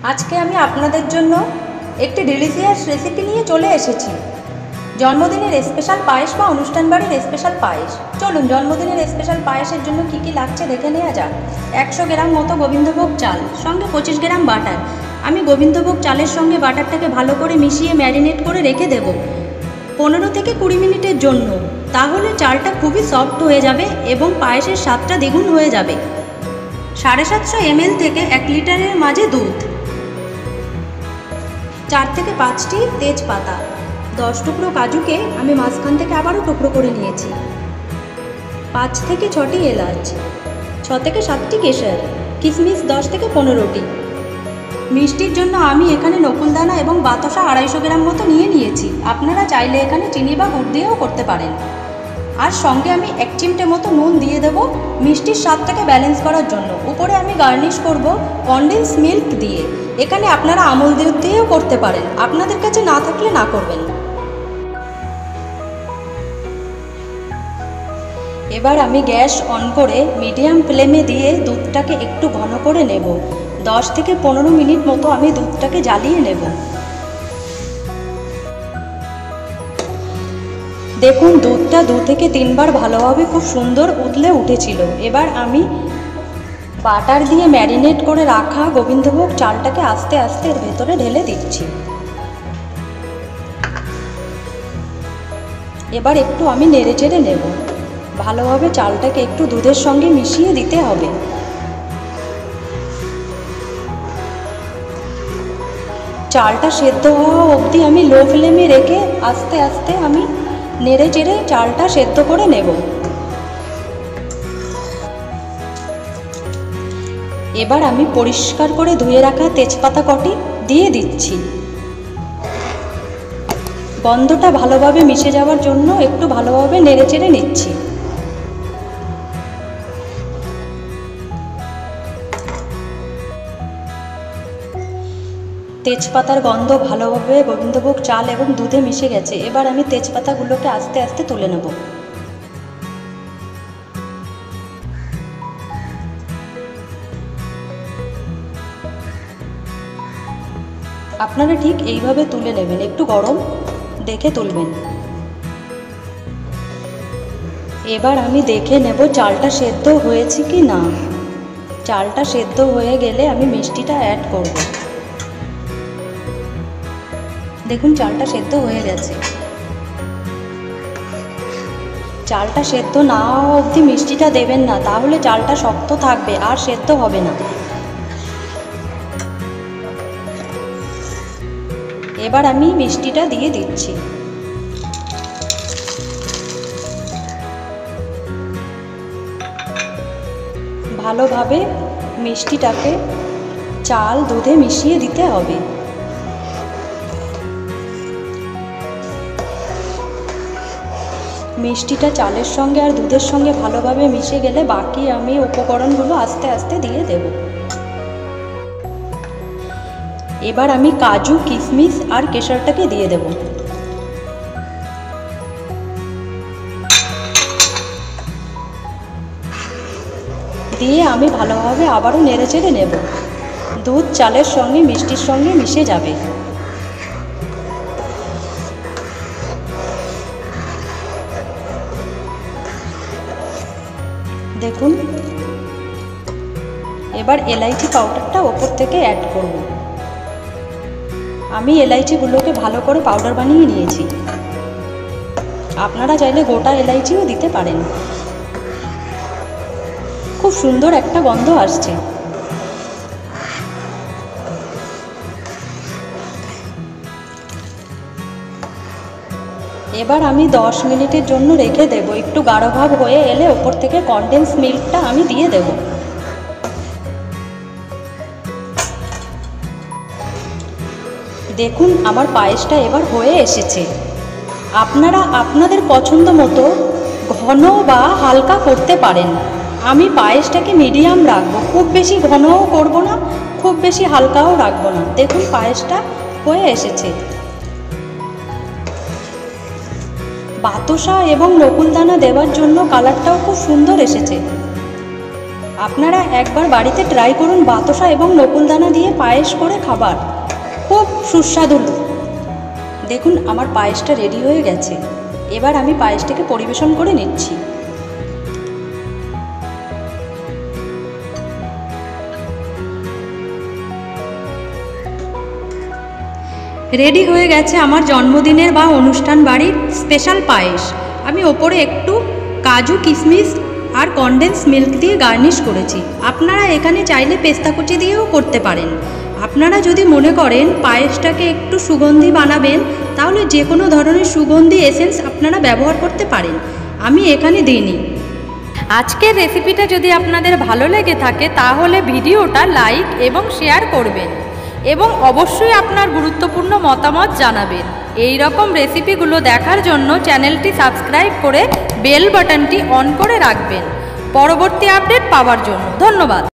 আজকে আমি আপনাদের জন্য একটি ডিলিশিয়াস রেসিপি নিয়ে চলে এসেছি। জন্মদিনের স্পেশাল পায়েস বা অনুষ্ঠান বাড়ির স্পেশাল পায়েস। চলুন জন্মদিনের স্পেশাল পায়েসের জন্য কি কি লাগছে দেখে নেওয়া যাক। 100 গ্রাম মতো গোবিন্দভোগ চাল, সঙ্গে 25 গ্রাম বাটার। আমি গোবিন্দভোগ চালের সঙ্গে বাটারটাকে ভালো করে মিশিয়ে ম্যারিনেট করে রেখে দেব 15 থেকে 20 মিনিটের জন্য। তাহলে চালটা খুবই সফট হয়ে যাবে এবং পায়েসের স্বাদটা দ্বিগুণ হয়ে যাবে। 750 ml থেকে 1 লিটারের মাঝে দুধ, 4 থেকে 5টি তেজপাতা, 10 টুকরো কাজুকে আমি মাঝখান থেকে আবারও টুকরো করে নিয়েছি, 5 থেকে 6টি এলাচ, 6 থেকে 7টি কেশর, কিশমিশ 10 থেকে 15টি। মিষ্টির জন্য আমি এখানে নকুলদানা এবং বাতাসা 250 গ্রাম মতো নিয়েছি। আপনারা চাইলে এখানে চিনি বা গুড় দিয়েও করতে পারেন। আর সঙ্গে আমি 1 চিমটে মতো নুন দিয়ে দেব মিষ্টির স্বাদটাকে ব্যালেন্স করার জন্য। উপরে আমি গার্নিশ করব কনডেন্স মিল্ক দিয়ে। এখানে আপনারা আমুল দুধ দিয়েও করতে পারেন, আপনাদের কাছে না থাকলে না করবেন। এবার আমি গ্যাস অন করে মিডিয়াম ফ্লেমে দিয়ে দুধটাকে একটু ঘন করে নেব। 10 থেকে 15 মিনিট মতো আমি দুধটাকে জ্বালিয়ে নেব। দেখুন দুধটা 2 থেকে 3 বার ভালোভাবে খুব সুন্দর উতলে উঠেছিল। এবার আমি বাটার দিয়ে ম্যারিনেট করে রাখা গোবিন্দভোগ চালটাকে আস্তে আস্তে এর ভেতরে ঢেলে দিচ্ছি। এবার একটু আমি নেড়ে চেড়ে নেব। ভালোভাবে চালটাকে একটু দুধের সঙ্গে মিশিয়ে দিতে হবে। চালটা সেদ্ধ হওয়া অবধি আমি লো ফ্লেমে রেখে আস্তে আস্তে আমি নেড়ে চেড়ে চালটা সেদ্ধ করে নেব। এবার আমি পরিষ্কার করে ধুয়ে রাখা তেজপাতা কটি দিয়ে দিচ্ছি। গন্ধটা ভালোভাবে মিশে যাওয়ার জন্য একটু ভালোভাবে নেড়ে চেড়ে নিচ্ছি। তেজপাতার গন্ধ ভালোভাবে গোবিন্দভোগ চাল এবং দুধে মিশে গেছে। এবার আমি তেজপাতাগুলোকে আস্তে আস্তে তুলে নেব। আপনারা ঠিক এইভাবে তুলে নেবেন, একটু গরম দেখে তুলবেন। এবার আমি দেখে নেব চালটা সেদ্ধ হয়েছে কি না। চালটা সেদ্ধ হয়ে গেলে আমি মিষ্টিটা অ্যাড করব। দেখুন চালটা সেদ্ধ হয়ে গেছে। চালটা সেদ্ধ না হওয়া অবধি মিষ্টিটা দেবেন না, তাহলে চালটা শক্ত থাকবে আর সেদ্ধ হবে না। এবার আমি মিষ্টিটা দিয়ে দিচ্ছি। ভালোভাবে মিষ্টিটাকে চাল দুধে মিশিয়ে দিতে হবে। মিষ্টিটা চালের সঙ্গে আর দুধের সঙ্গে ভালোভাবে মিশে গেলে বাকি আমি উপকরণগুলো আস্তে আস্তে দিয়ে দেব। এবার আমি কাজু, কিশমিশ আর কেশরটাকে দিয়ে দেব। দিয়ে আমি ভালোভাবে আবারও নেড়ে চেড়ে নেব। দুধ চালের সঙ্গে মিষ্টির সঙ্গে মিশে যাবে। দেখুন এবার এলাইচি পাউডারটা ওপর থেকে অ্যাড করব। আমি এলাইচিগুলোকে ভালো করে পাউডার বানিয়ে নিয়েছি। আপনারা চাইলে গোটা এলাইচিও দিতে পারেন। খুব সুন্দর একটা গন্ধ আসছে। এবার আমি 10 মিনিটের জন্য রেখে দেব। একটু গাঢ় ভাব হয়ে এলে ওপর থেকে কনডেন্স মিল্কটা আমি দিয়ে দেব। দেখুন আমার পায়েসটা এবার হয়ে এসেছে। আপনারা আপনাদের পছন্দ মতো ঘন বা হালকা করতে পারেন। আমি পায়েসটাকে মিডিয়াম রাখবো, খুব বেশি ঘনও করব না, খুব বেশি হালকাও রাখবো না। দেখুন পায়েসটা হয়ে এসেছে। বাতাসা এবং নকুলদানা দেওয়ার জন্য কালারটাও খুব সুন্দর এসেছে। আপনারা একবার বাড়িতে ট্রাই করুন বাতাসা এবং নকুলদানা দিয়ে পায়েস করে খাবার, খুব সুস্বাদু। দেখুন আমার পায়েসটা রেডি হয়ে গেছে। এবার আমি পায়েসটাকে পরিবেশন করে নিচ্ছি। রেডি হয়ে গেছে আমার জন্মদিনের বা অনুষ্ঠান বাড়ির স্পেশাল পায়েস। আমি ওপরে একটু কাজু কিশমিশ আর কনডেন্স মিল্ক দিয়ে গার্নিশ করেছি। আপনারা এখানে চাইলে পেস্তা কুচি দিয়েও করতে পারেন। আপনারা যদি মনে করেন পায়েসটাকে একটু সুগন্ধি বানাবেন, তাহলে যে কোনো ধরনের সুগন্ধি এসেন্স আপনারা ব্যবহার করতে পারেন। আমি এখানে দিইনি। আজকের রেসিপিটা যদি আপনাদের ভালো লেগে থাকে তাহলে ভিডিওটা লাইক এবং শেয়ার করবেন এবং অবশ্যই আপনার গুরুত্বপূর্ণ মতামত জানাবেন। এই রকম রেসিপিগুলো দেখার জন্য চ্যানেলটি সাবস্ক্রাইব করে বেল বাটনটি অন করে রাখবেন পরবর্তী আপডেট পাওয়ার জন্য। ধন্যবাদ।